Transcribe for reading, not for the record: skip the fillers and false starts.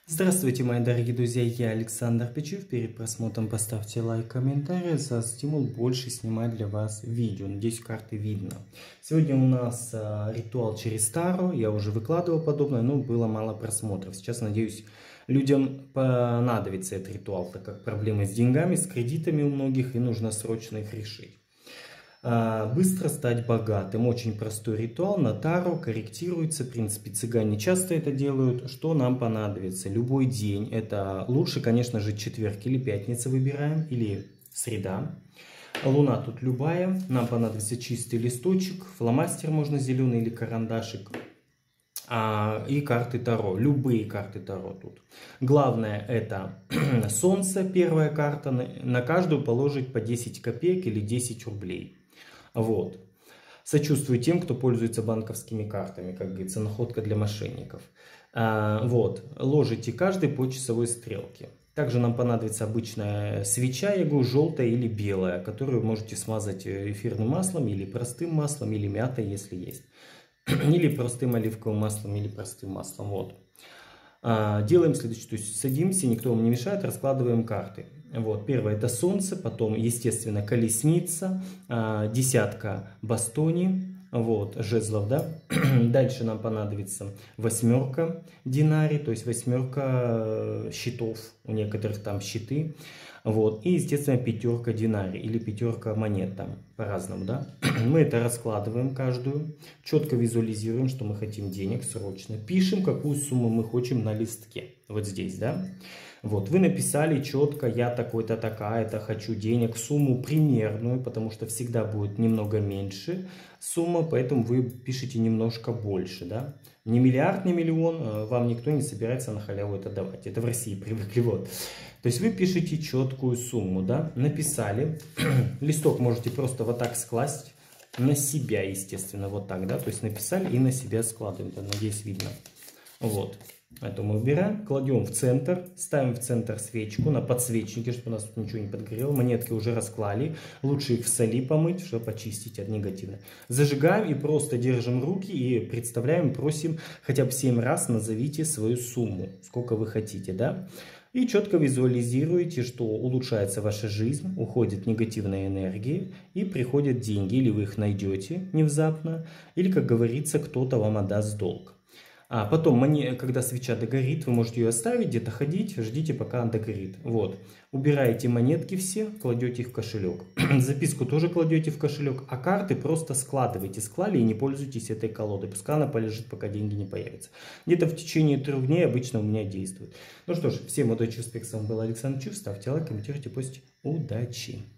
Здравствуйте, мои дорогие друзья, я Александр Пичев. Перед просмотром поставьте лайк, комментарий за стимул больше снимать для вас видео. Надеюсь, карты видно. Сегодня у нас ритуал через Таро. Я уже выкладывал подобное, но было мало просмотров. Сейчас, надеюсь, людям понадобится этот ритуал, так как проблемы с деньгами, с кредитами у многих, и нужно срочно их решить. Быстро стать богатым. Очень простой ритуал на Таро, корректируется. В принципе, цыгане часто это делают. Что нам понадобится? Любой день. Это лучше, конечно же, четверг или пятница выбираем, или среда. Луна тут любая. Нам понадобится чистый листочек, фломастер можно зеленый или карандашик. И карты Таро. Любые карты Таро тут. Главное это Солнце, первая карта. На каждую положить по 10 копеек или 10 рублей. Вот. Сочувствую тем, кто пользуется банковскими картами, как говорится, находка для мошенников. Вот. Ложите каждый по часовой стрелке. Также нам понадобится обычная свеча, я говорю, желтая или белая, которую можете смазать эфирным маслом или простым маслом, или мятой, если есть. Или простым оливковым маслом, или простым маслом. Вот. Делаем следующее, то есть садимся, никто вам не мешает, раскладываем карты. Вот. Первое это Солнце, потом, естественно, колесница, десятка бастони, вот, жезлов, да. Дальше нам понадобится восьмерка динарий, то есть восьмерка щитов, у некоторых там щиты. Вот. И, естественно, пятерка динарий или пятерка монет там по-разному, да. Мы это раскладываем каждую, четко визуализируем, что мы хотим денег срочно. Пишем, какую сумму мы хотим на листке, вот здесь, да. Вот, вы написали четко, я такой-то, такая-то, хочу денег, сумму примерную, потому что всегда будет немного меньше сумма, поэтому вы пишете немножко больше, да. Не миллиард, не миллион, вам никто не собирается на халяву это давать, это в России привыкли, вот. То есть вы пишете четкую сумму, да, написали, листок можете просто вот так скласть, на себя, естественно, вот так, да, то есть написали и на себя складываем, да, надеюсь, видно, вот. Это мы убираем, кладем в центр, ставим в центр свечку на подсвечнике, чтобы у нас тут ничего не подгорело. Монетки уже расклали, лучше их в соли помыть, чтобы почистить от негатива. Зажигаем и просто держим руки и представляем, просим хотя бы 7 раз назовите свою сумму, сколько вы хотите, да. И четко визуализируете, что улучшается ваша жизнь, уходит негативная энергия и приходят деньги. Или вы их найдете внезапно, или, как говорится, кто-то вам отдаст долг. А потом, когда свеча догорит, вы можете ее оставить, где-то ходить, ждите, пока она догорит. Вот. Убираете монетки все, кладете их в кошелек. Записку тоже кладете в кошелек, а карты просто складываете. Склали и не пользуйтесь этой колодой. Пускай она полежит, пока деньги не появятся. Где-то в течение 3 дней обычно у меня действует. Ну что ж, всем удачи, успехов. С вами был Александр Пичев. Ставьте лайк, комментируйте, постите. Удачи!